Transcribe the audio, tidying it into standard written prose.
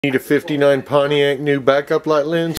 Need a 59 Pontiac new backup light lens.